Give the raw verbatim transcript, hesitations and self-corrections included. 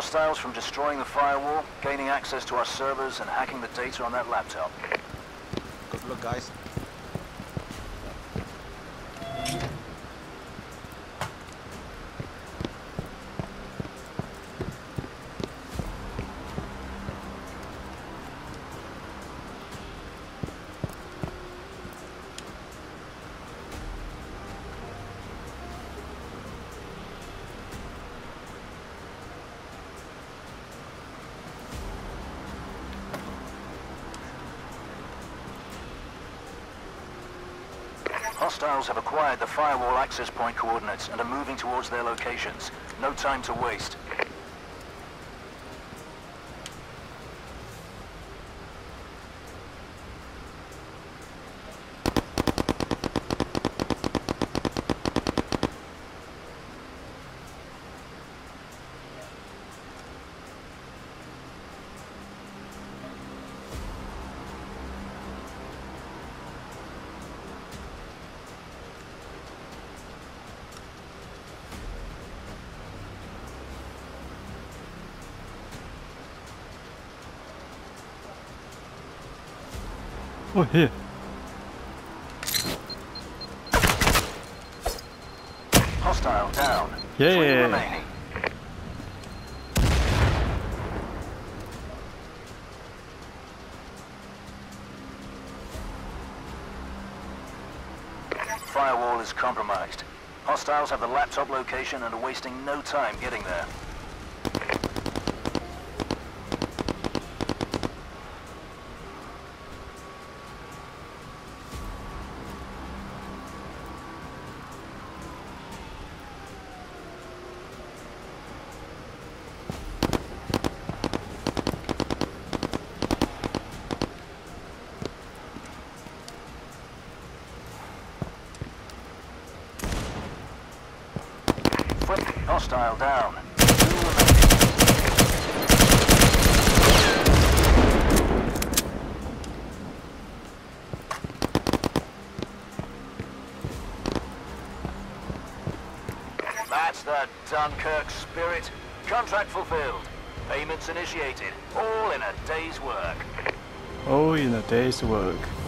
hostiles from destroying the firewall, gaining access to our servers, and hacking the data on that laptop. Good luck, guys. Hostiles have acquired the firewall access point coordinates and are moving towards their locations. No time to waste. Oh, here. Hostile down. Yeah. Three remaining. Firewall is compromised. Hostiles have the laptop location and are wasting no time getting there. Hostile down. Two remaining. That's the Dunkirk spirit. Contract fulfilled. Payments initiated. All in a day's work. All in a day's work.